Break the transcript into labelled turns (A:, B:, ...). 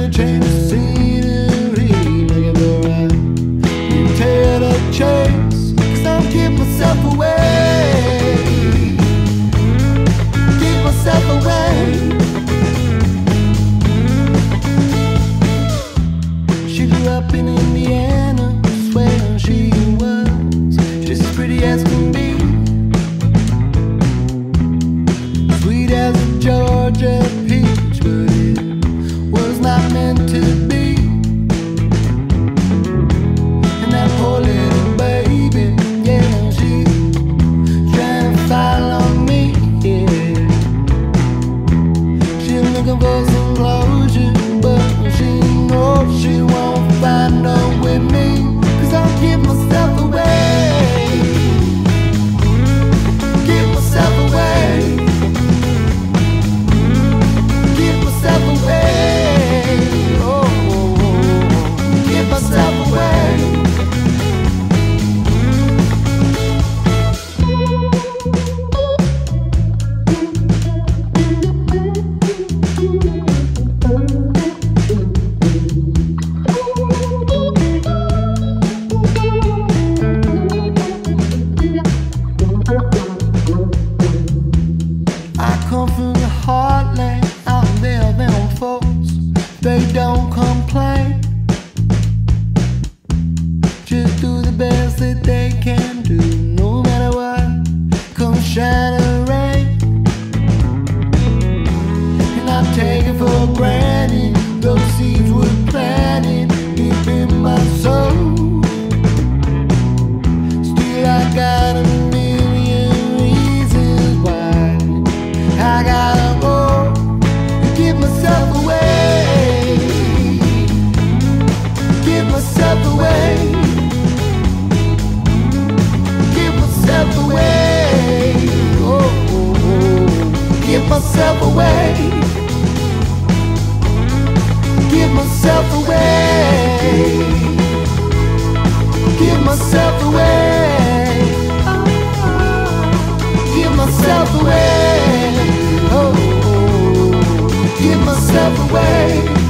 A: to change the scenery, looking for a tail to chase, 'cause I'm giving myself away, give myself away. She grew up in Indiana, swear she was just as pretty as can be, sweet as a Georgia peach, but it was not meant to be. And that poor little baby, yeah, she's trying to follow me, yeah. She's looking for some closure, but she knows she won't find no with me, 'cause I'll give myself away, give myself away, give myself away, oh, give myself away. I come from the heartland, out there, them folks, they don't complain, just do the best that they can do, no matter what, come shine or rain. And I take it for granted, those seeds were planted deep in my soul. Still I got a million reasons why I gotta go and give myself away, give myself away, give myself away, oh, give myself away, give myself away, give myself away, give myself away, oh, give myself away.